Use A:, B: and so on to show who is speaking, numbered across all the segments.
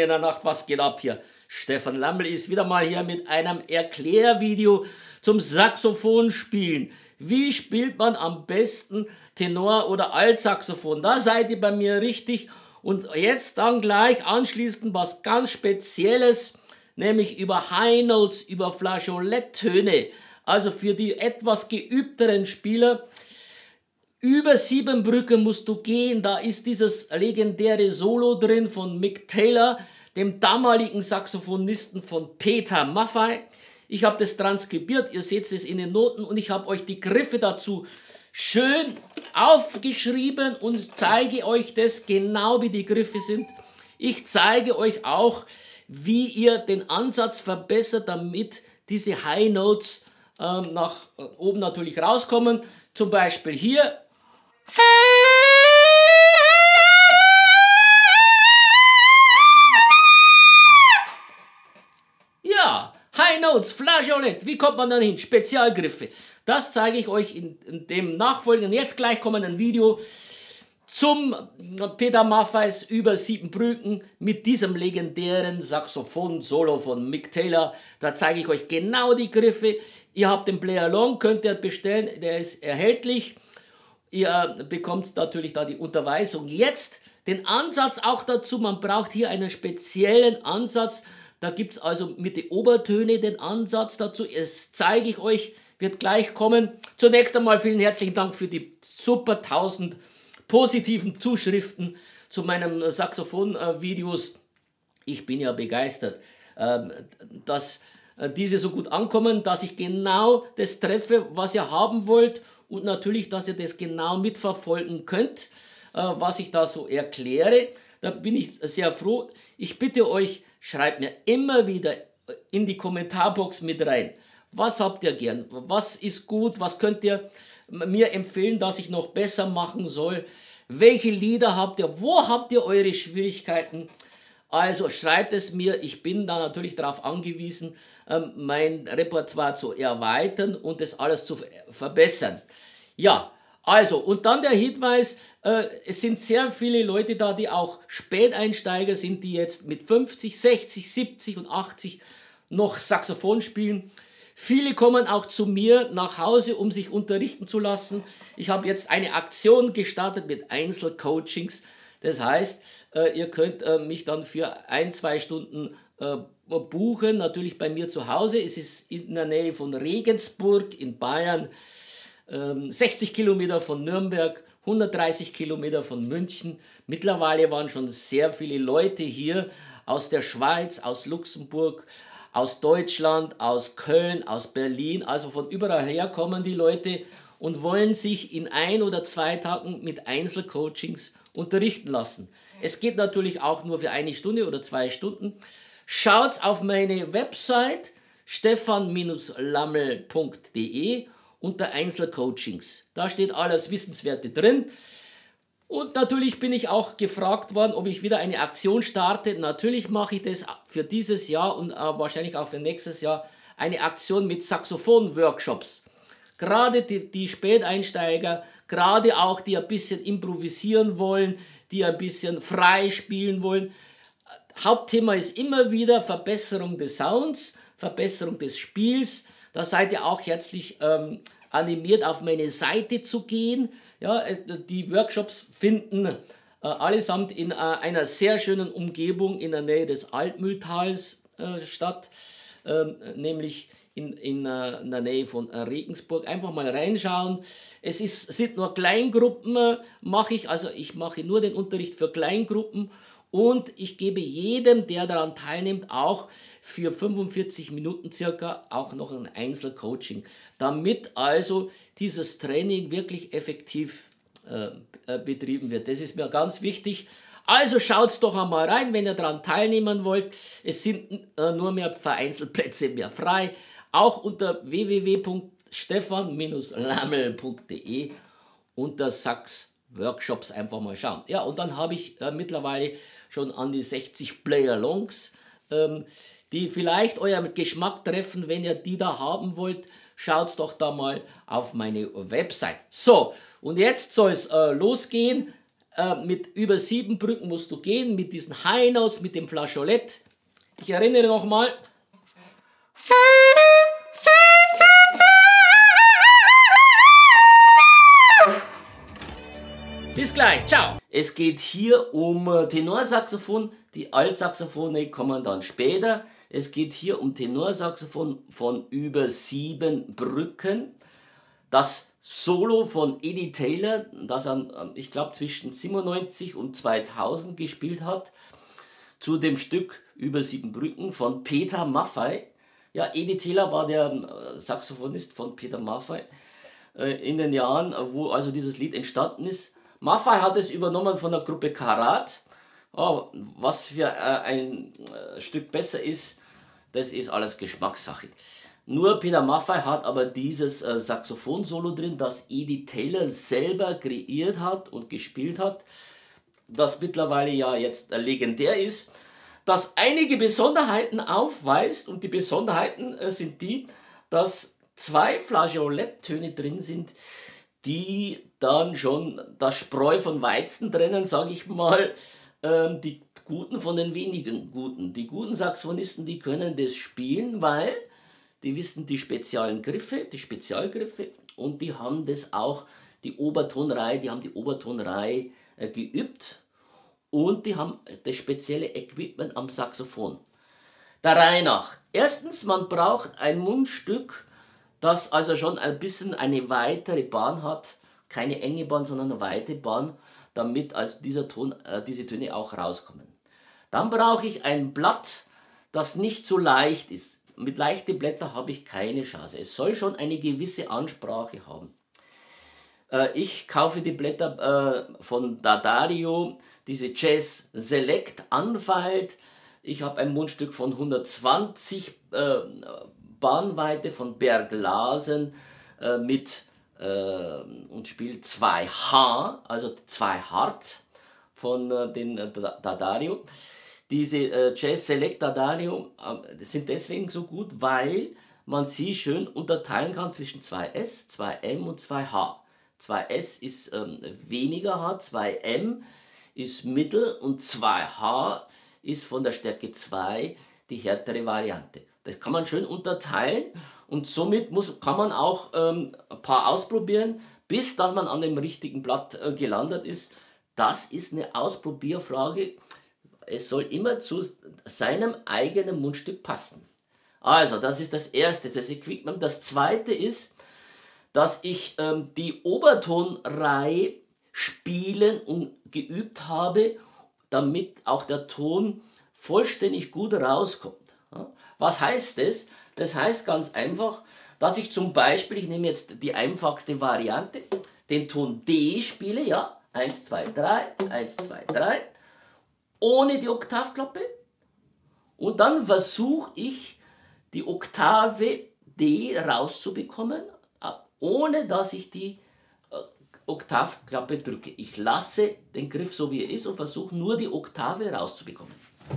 A: in der Nacht, was geht ab hier? Stefan Lammel ist wieder mal hier mit einem Erklärvideo zum Saxophonspielen. Wie spielt man am besten Tenor- oder Altsaxophon? Da seid ihr bei mir richtig. Und jetzt dann gleich anschließend was ganz Spezielles, nämlich über High Notes, über Flageoletttöne. Also für die etwas geübteren Spieler. Über Siebenbrücken musst du gehen, da ist dieses legendäre Solo drin von Mick Taylor, dem damaligen Saxophonisten von Peter Maffay. Ich habe das transkribiert, ihr seht es in den Noten und ich habe euch die Griffe dazu schön aufgeschrieben und zeige euch das genau, wie die Griffe sind. Ich zeige euch auch, wie ihr den Ansatz verbessert, damit diese High Notes nach oben natürlich rauskommen. Zum Beispiel hier. Ja, High Notes, Flageolett, wie kommt man dann hin? Spezialgriffe. Das zeige ich euch in dem nachfolgenden, jetzt gleich kommenden Video zum Peter Maffays über Siebenbrücken mit diesem legendären Saxophon-Solo von Mick Taylor. Da zeige ich euch genau die Griffe. Ihr habt den Play Along, könnt ihr bestellen, der ist erhältlich. Ihr bekommt natürlich da die Unterweisung. Jetzt den Ansatz auch dazu, man braucht hier einen speziellen Ansatz. Da gibt es also mit den Obertöne den Ansatz dazu. Das zeige ich euch, wird gleich kommen. Zunächst einmal vielen herzlichen Dank für die super 1000 positiven Zuschriften zu meinen Saxophon-Videos. Ich bin ja begeistert, dass diese so gut ankommen, dass ich genau das treffe, was ihr haben wollt und natürlich, dass ihr das genau mitverfolgen könnt, was ich da so erkläre. Da bin ich sehr froh. Ich bitte euch, schreibt mir immer wieder in die Kommentarbox mit rein. Was habt ihr gern? Was ist gut? Was könnt ihr mir empfehlen, dass ich noch besser machen soll? Welche Lieder habt ihr? Wo habt ihr eure Schwierigkeiten? Also schreibt es mir. Ich bin da natürlich darauf angewiesen, mein Repertoire zu erweitern und das alles zu verbessern. Ja, also und dann der Hinweis, es sind sehr viele Leute da, die auch Späteinsteiger sind, die jetzt mit 50, 60, 70 und 80 noch Saxophon spielen. Viele kommen auch zu mir nach Hause, um sich unterrichten zu lassen. Ich habe jetzt eine Aktion gestartet mit Einzelcoachings. Das heißt, ihr könnt mich dann für 1-2 Stunden buchen, natürlich bei mir zu Hause. Es ist in der Nähe von Regensburg in Bayern, 60 Kilometer von Nürnberg, 130 Kilometer von München. Mittlerweile waren schon sehr viele Leute hier aus der Schweiz, aus Luxemburg, aus Deutschland, aus Köln, aus Berlin, also von überall her kommen die Leute und wollen sich in 1 oder 2 Tagen mit Einzelcoachings unterrichten lassen. Es geht natürlich auch nur für 1 Stunde oder 2 Stunden. Schaut auf meine Website stefan-lammel.de unter Einzelcoachings. Da steht alles Wissenswerte drin. Und natürlich bin ich auch gefragt worden, ob ich wieder eine Aktion starte. Natürlich mache ich das für dieses Jahr und wahrscheinlich auch für nächstes Jahr. Eine Aktion mit Saxophon-Workshops. Gerade die Späteinsteiger, gerade auch die ein bisschen improvisieren wollen, die ein bisschen frei spielen wollen. Hauptthema ist immer wieder Verbesserung des Sounds, Verbesserung des Spiels. Da seid ihr auch herzlich animiert, auf meine Seite zu gehen. Ja, die Workshops finden allesamt in einer sehr schönen Umgebung in der Nähe des Altmühltals statt, nämlich in der Nähe von Regensburg. Einfach mal reinschauen. Sind nur Kleingruppen, mache ich, also ich mache nur den Unterricht für Kleingruppen. Und ich gebe jedem, der daran teilnimmt, auch für 45 Minuten circa auch noch ein Einzelcoaching, damit also dieses Training wirklich effektiv betrieben wird. Das ist mir ganz wichtig. Also schaut doch einmal rein, wenn ihr daran teilnehmen wollt. Es sind nur mehr vereinzelt Plätze mehr frei. Auch unter www.stefan-lammel.de unter Sax Workshops einfach mal schauen. Ja, und dann habe ich mittlerweile schon an die 60 Play-Alongs, die vielleicht euren Geschmack treffen. Wenn ihr die da haben wollt, schaut doch da mal auf meine Website. So, und jetzt soll es losgehen. mit über 7 Brücken musst du gehen, mit diesen High Notes, mit dem Flageolet. Ich erinnere nochmal. Bis gleich, ciao. Es geht hier um Tenorsaxophon, die Altsaxophone kommen dann später. Es geht hier um Tenorsaxophon von über 7 Brücken. Das Solo von Eddie Taylor, das er, ich glaube, zwischen 97 und 2000 gespielt hat, zu dem Stück über 7 Brücken von Peter Maffay. Ja, Eddie Taylor war der Saxophonist von Peter Maffay in den Jahren, wo also dieses Lied entstanden ist. Maffay hat es übernommen von der Gruppe Karat. Oh, was für ein Stück besser ist, das ist alles Geschmackssache. Nur Peter Maffay hat aber dieses Saxophon-Solo drin, das Eddie Taylor selber kreiert hat und gespielt hat, das mittlerweile ja jetzt legendär ist, das einige Besonderheiten aufweist, und die Besonderheiten sind die, dass 2 Flageoletttöne drin sind, die dann schon das Spreu von Weizen trennen, sage ich mal, die Guten von den wenigen Guten. Die guten Saxophonisten, die können das spielen, weil die wissen die Spezialgriffe, und die haben das auch, die Obertonreihe geübt, und die haben das spezielle Equipment am Saxophon. Der Reihe nach. Erstens, man braucht ein Mundstück, das also schon ein bisschen eine weitere Bahn hat, keine enge Bahn, sondern eine weite Bahn, damit also diese Töne auch rauskommen. Dann brauche ich ein Blatt, das nicht so leicht ist. Mit leichten Blättern habe ich keine Chance. Es soll schon eine gewisse Ansprache haben. Ich kaufe die Blätter von D'Addario, diese Jazz Select Unfiled. Ich habe ein Mundstück von 120 Bahnweite von Berglasen und spiele 2H, also 2 Hart von den D'Addario. Diese Jazz Select D'Addario sind deswegen so gut, weil man sie schön unterteilen kann zwischen 2S, 2M und 2H. 2S ist weniger hart, 2M ist mittel und 2H ist von der Stärke 2 die härtere Variante. Das kann man schön unterteilen, und somit kann man auch ein paar ausprobieren, bis dass man an dem richtigen Blatt gelandet ist. Das ist eine Ausprobierfrage. Es soll immer zu seinem eigenen Mundstück passen. Also, das ist das erste, das Equipment. Das zweite ist, dass ich die Obertonreihe spielen und geübt habe, damit auch der Ton vollständig gut rauskommt. Ja? Was heißt das? Das heißt ganz einfach, dass ich zum Beispiel, ich nehme jetzt die einfachste Variante, den Ton D spiele, ja, 1, 2, 3, 1, 2, 3, ohne die Oktavklappe, und dann versuche ich die Oktave D rauszubekommen, ohne dass ich die Oktavklappe drücke. Ich lasse den Griff so wie er ist und versuche nur die Oktave rauszubekommen.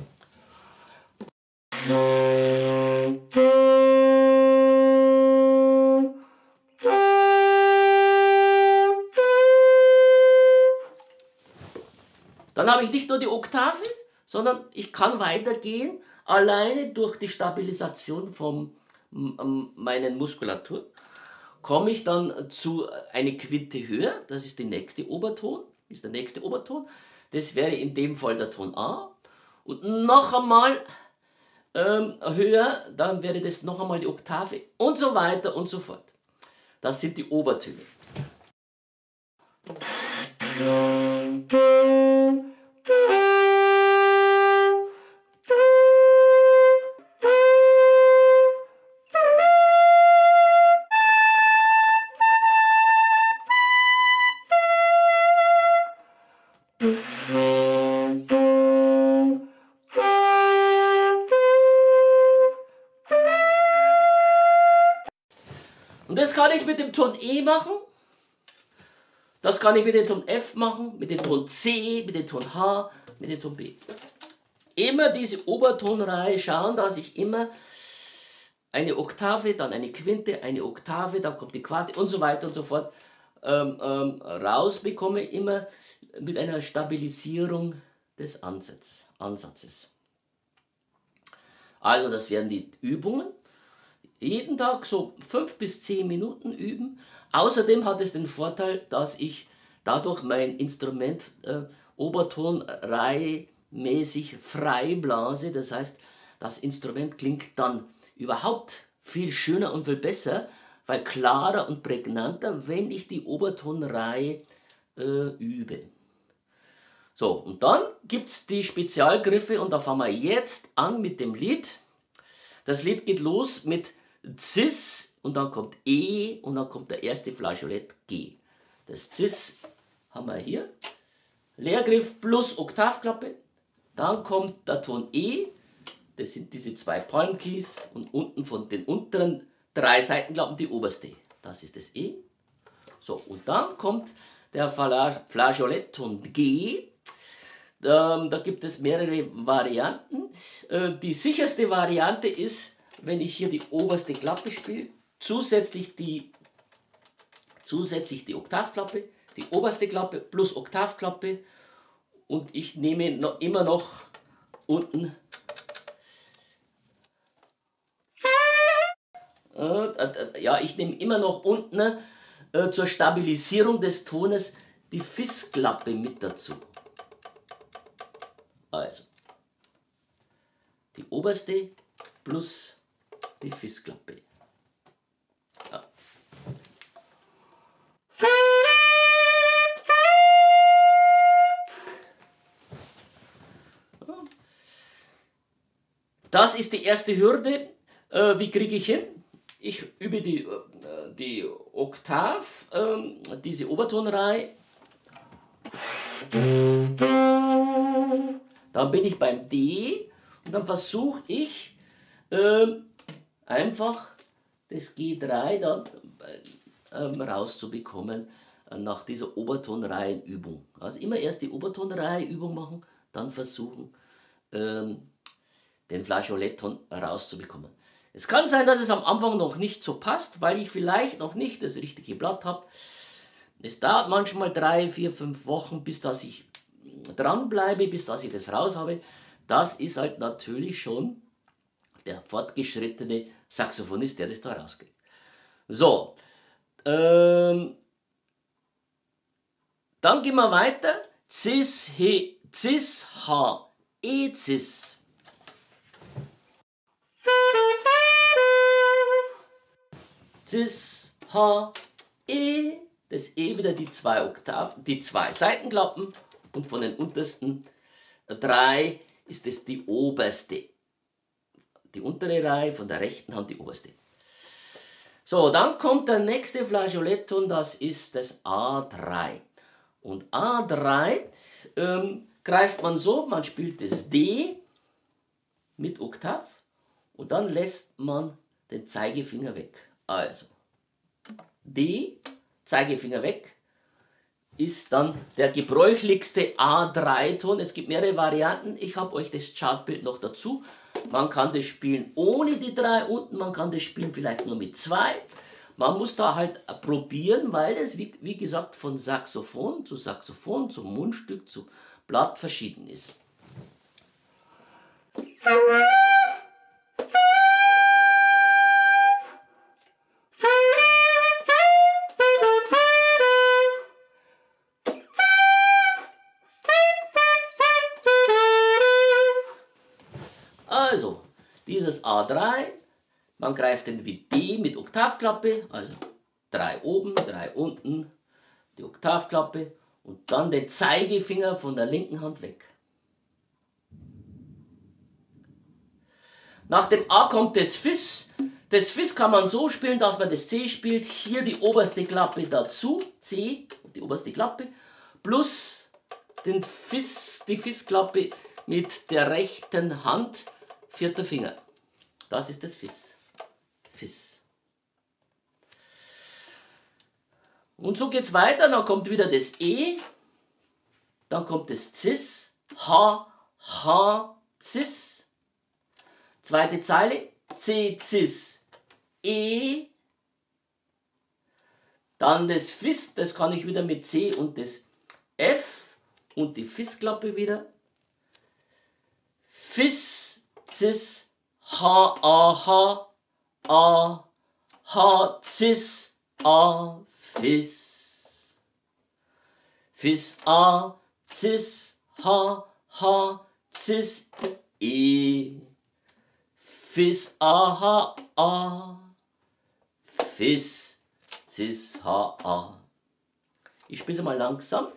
A: Dann habe ich nicht nur die Oktave, sondern ich kann weitergehen, alleine durch die Stabilisation von meinen Muskulatur. Komme ich dann zu einer Quinte höher, das ist der nächste Oberton, das wäre in dem Fall der Ton A, und noch einmal höher, dann wäre das noch einmal die Oktave, und so weiter und so fort. Das sind die Obertöne. Und das kann ich mit dem Ton E machen, das kann ich mit dem Ton F machen, mit dem Ton C, mit dem Ton H, mit dem Ton B. Immer diese Obertonreihe schauen, dass ich immer eine Oktave, dann eine Quinte, eine Oktave, dann kommt die Quarte und so weiter und so fort rausbekomme. Immer mit einer Stabilisierung des Ansatzes. Also das wären die Übungen. Jeden Tag so 5 bis 10 Minuten üben. Außerdem hat es den Vorteil, dass ich dadurch mein Instrument obertonreihemäßig frei blase. Das heißt, das Instrument klingt dann überhaupt viel schöner und viel besser, weil klarer und prägnanter, wenn ich die Obertonreihe übe. So, und dann gibt es die Spezialgriffe und da fangen wir jetzt an mit dem Lied. Das Lied geht los mit Cis und dann kommt E und dann kommt der erste Flageolett G. Das Cis haben wir hier. Leergriff plus Oktavklappe. Dann kommt der Ton E. Das sind diese 2 Palm Keys und unten von den unteren 3 Seitenklappen die oberste. Das ist das E. So, und dann kommt der Flageolettton G. Da gibt es mehrere Varianten. Die sicherste Variante ist, wenn ich hier die oberste Klappe spiele, zusätzlich die Oktavklappe, die oberste Klappe plus Oktavklappe und ich nehme immer noch unten ich nehme immer noch unten zur Stabilisierung des Tones die Fis-Klappe mit dazu. Also, die oberste plus die Fis-Klappe. Ja. Das ist die erste Hürde. Wie kriege ich hin? Ich übe die Oktav, diese Obertonreihe. Dann bin ich beim D und dann versuche ich einfach das G3 dann rauszubekommen nach dieser Obertonreihenübung. Also immer erst die Obertonreihenübung machen, dann versuchen den Flageolettton rauszubekommen. Es kann sein, dass es am Anfang noch nicht so passt, weil ich vielleicht noch nicht das richtige Blatt habe. Es dauert manchmal 3, 4, 5 Wochen, bis dass ich dranbleibe, bis dass ich das raus habe. Das ist halt natürlich schon der fortgeschrittene Saxophonist, der das da rauskriegt. So, dann gehen wir weiter. Cis, He, Cis, H, E, Cis. Cis, H, E, das E wieder die 2 Seitenklappen und von den untersten 3 ist es die oberste. Die untere Reihe von der rechten Hand die oberste. So, dann kommt der nächste Flageolettton, das ist das A3. Und A3 greift man so, man spielt das D mit Oktav und dann lässt man den Zeigefinger weg. Also, D, Zeigefinger weg, ist dann der gebräuchlichste A3-Ton. Es gibt mehrere Varianten. Ich habe euch das Chartbild noch dazu. Man kann das spielen ohne die 3 unten, man kann das spielen vielleicht nur mit 2. Man muss da halt probieren, weil das, wie gesagt, von Saxophon, zum Mundstück, zu Blatt verschieden ist. Also, dieses A3, man greift den wie D mit Oktavklappe, also 3 oben, 3 unten, die Oktavklappe und dann den Zeigefinger von der linken Hand weg. Nach dem A kommt das Fis. Das Fis kann man so spielen, dass man das C spielt, hier die oberste Klappe dazu, C, die oberste Klappe, plus die Fis-Klappe mit der rechten Hand, 4. Finger. Das ist das Fis. Fis. Und so geht es weiter, dann kommt wieder das E, dann kommt das Cis, H, H, Cis. Zweite Zeile, C, Cis, E. Dann das Fis, das kann ich wieder mit C und das F Und die Fis-Klappe wieder. Fis, Cis, H, A, H, A, H, Cis, A, Fis. Fis, A, Cis, H, H, Cis, E. Fis, A, H, A. Fis, Cis, H, A. Ich spiele es mal langsam.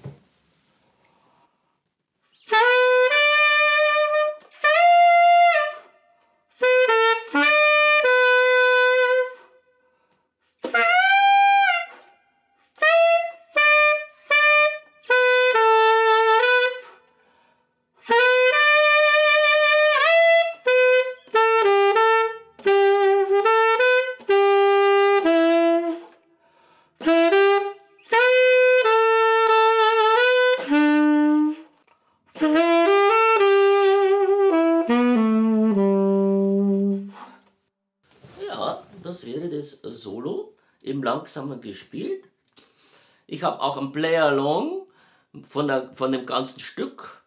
A: Das wäre das Solo im Langsamen gespielt. Ich habe auch ein Play-Along von dem ganzen Stück.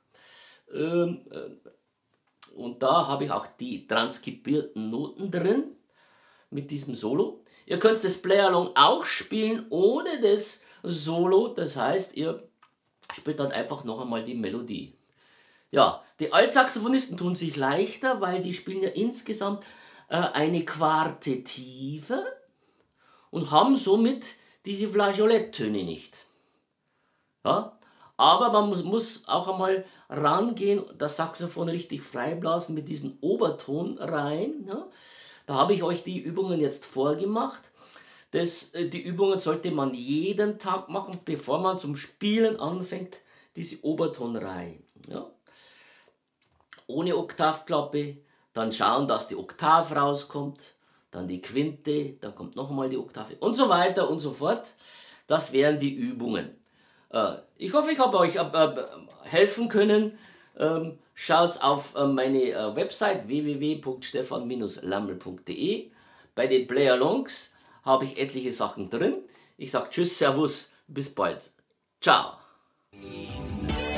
A: Und da habe ich auch die transkribierten Noten drin mit diesem Solo. Ihr könnt das Play-Along auch spielen ohne das Solo. Das heißt, ihr spielt dann einfach noch einmal die Melodie. Ja, die Altsaxophonisten tun sich leichter, weil die spielen ja insgesamt eine Quartettive und haben somit diese Flageoletttöne nicht. Ja? Aber man muss auch einmal rangehen, das Saxophon richtig freiblasen mit diesen Obertonreihen. Ja? Da habe ich euch die Übungen jetzt vorgemacht. Die Übungen sollte man jeden Tag machen, bevor man zum Spielen anfängt, diese Obertonreihen. Ja? Ohne Oktavklappe. Dann schauen, dass die Oktav rauskommt, dann die Quinte, dann kommt noch einmal die Oktave und so weiter und so fort. Das wären die Übungen. Ich hoffe, ich habe euch helfen können. Schaut auf meine Website www.stefan-lammel.de. Bei den Play-Alongs habe ich etliche Sachen drin. Ich sage Tschüss, Servus, bis bald. Ciao.